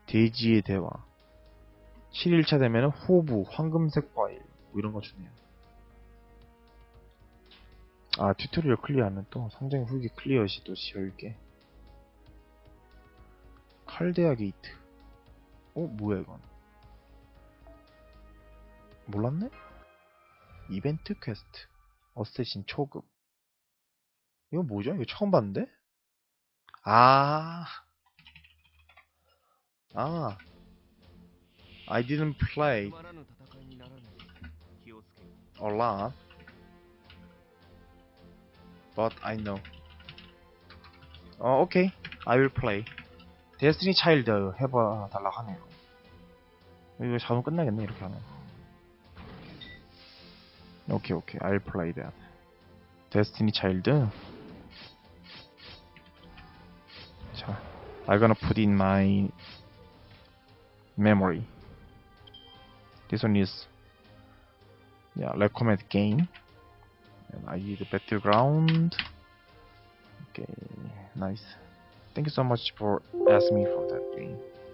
돼지의 대화. 7일차 되면은 호부, 황금색 과일 뭐 이런 거 주네요. 아, 튜토리얼 클리어하면 또 성장 후기 클리어 시 또 10개. 칼데아 게이트. 뭐야 이건? 몰랐네? 이벤트 퀘스트. 어쌔신 초급. 이거 뭐죠? 이거 처음 봤는데? 아, 아, I didn't play a lot, but I know. 오케이. I will play. 데스티니 차일드 해봐 달라고 하네요. 이거 잡으면 끝나겠네, 이렇게 하면. 오케이, 오케이. I'll play that. 데스티니 차일드. 자, I'm gonna put in my memory. This one is, yeah, recommended game. And I need a battleground. Okay, nice. Thank you so much for asking me for that game.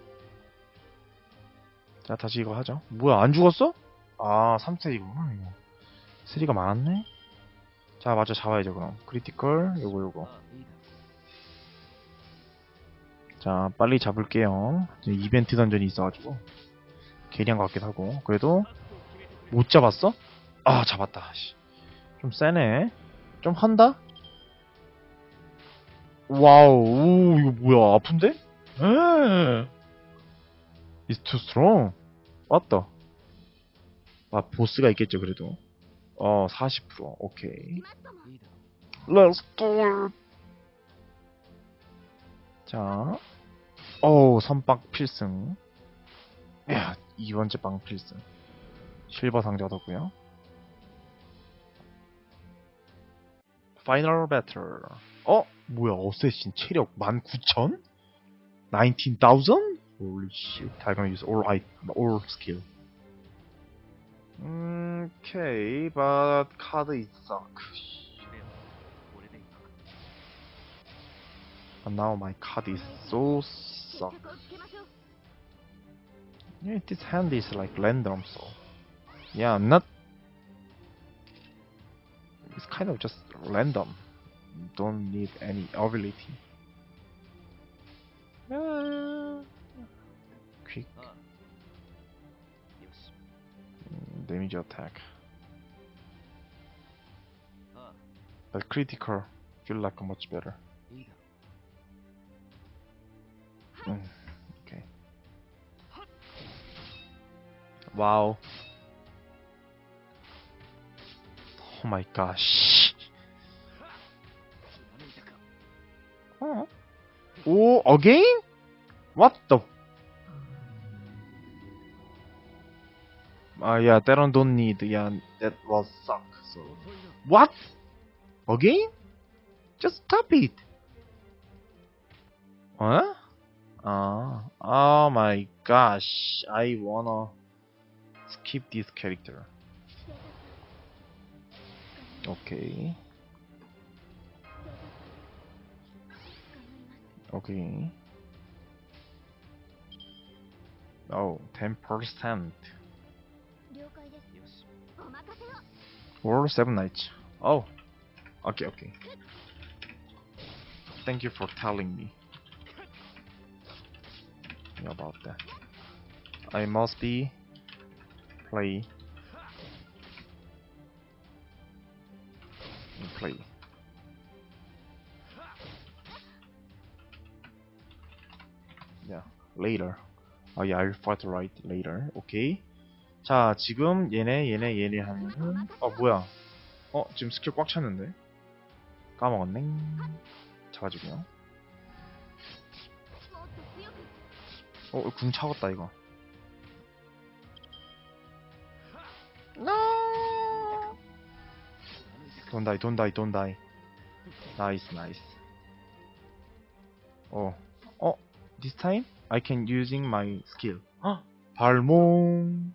자, 다시 이거 하죠. 뭐야, 안 죽었어? 아, 3세이구나, 이거. 3가 많았네? 자, 맞아, 잡아야죠, 그럼. 크리티컬, 요거. 자, 빨리 잡을게요. 이벤트 던전이 있어가지고. 게리한 것 같기도 하고. 그래도, 못 잡았어? 아, 잡았다. 좀 세네. 좀 한다? 와우, 오, 이거 뭐야, 아픈데? 에이. It's too strong. 왔다. 아, 보스가 있겠죠, 그래도. 40%. 오케이. Let's do it. 자, 선빵 필승. 야, 2번째 빵 필승. 실버 상자 얻었고요. 파이널 배틀. 뭐야, 어쌔신 체력 19,000? 19,000? Holy shit. I'm gonna use all skill. Okay, but card is suck. But now my card is so suck. Yeah, this hand is like random, so yeah, not. It's kind of just random. Don't need any ability. Quick damage attack. But critical feel like much better. Okay. Wow. Oh my gosh. Oh, again? What the? Yeah, that one don't need. Yeah, that was suck. So, what? Again? Just stop it. Huh? Oh my gosh. I wanna skip this character. Okay. Okay. 10%. Or 7 nights. Okay. Thank you for telling me about that. I must be play. Yeah, later. Yeah, I'll fight right later. Okay. 자, 지금 얘네 하면은 뭐야? 지금 스킬 꽉 찼는데? 까먹었네. 잡아주고요. 궁 차웠다 이거. No. Don't die. Nice. This time I can using my skill. 발몽.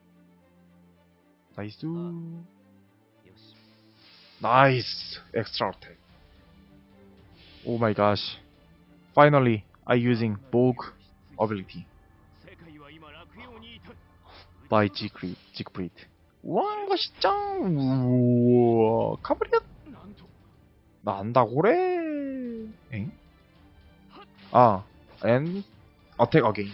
Nice. Extra attack. Oh my gosh. Finally, I using Vogue ability. by Siegfried. 우왕 멋있죠? 우와 가버렸. 나 안다고 그래. 엥? 아 and attack again.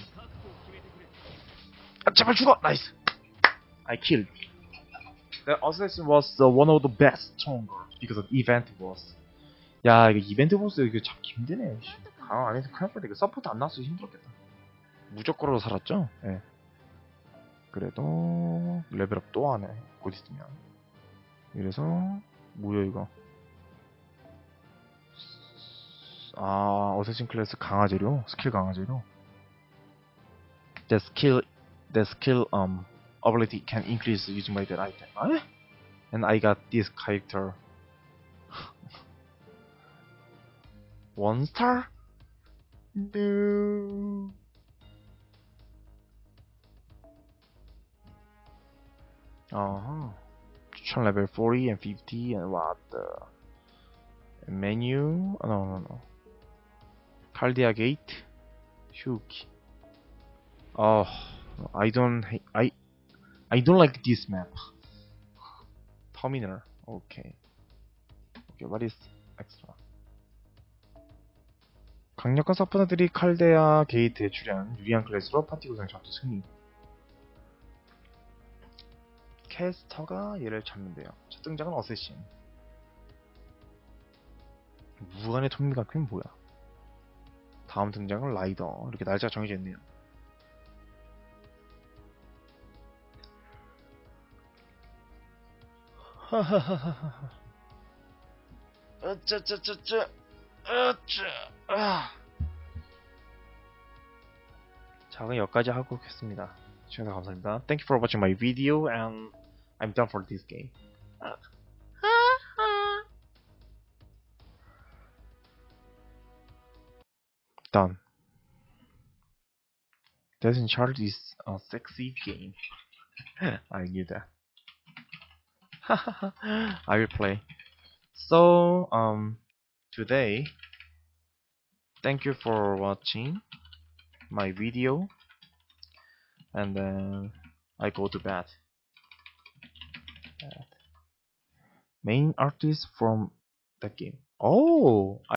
아, 제발 죽어. 나이스. I killed. The assassin was one of the best stronger because the event was. 야 이거 이벤트 보스 이거 잡기 힘드네. 강화 안 해서 큰일 날 뻔했다. 이거 서포트 안 나왔어 힘들었겠다. 무조건으로 살았죠? 예. 네. 그래도 레벨업 또 하네. 곧 있으면. 이래서 뭐야 이거? 아 어쌔신 클래스 강화재료, 스킬 강화재료. The skill ability can increase using by that item. 에? And I got this character. One star? No. 추천 level 40 and 50 and what the menu? No. Caldia Gate, Shuki. Oh, I don't like this map. Terminal. Okay. What is extra? 강력한 서포너들이 칼데아 게이트에 출연 유리한 클래스로 파티 구성 전투 승리. 캐스터가 얘를 잡는데요. 첫 등장은 어쌔신. 무관의 톱니바퀴는 뭐야? 다음 등장은 라이더. 이렇게 날짜가 정해져 있네요. 자, 그럼 여기까지 하고 오겠습니다. 시청해주셔서 감사합니다. Thank you for watching my video and I'm done for this game. Done. Death in Charge is a sexy game. I knew that. I will play. So, today, thank you for watching my video, and then I go to bed. Main artist from the game. Oh,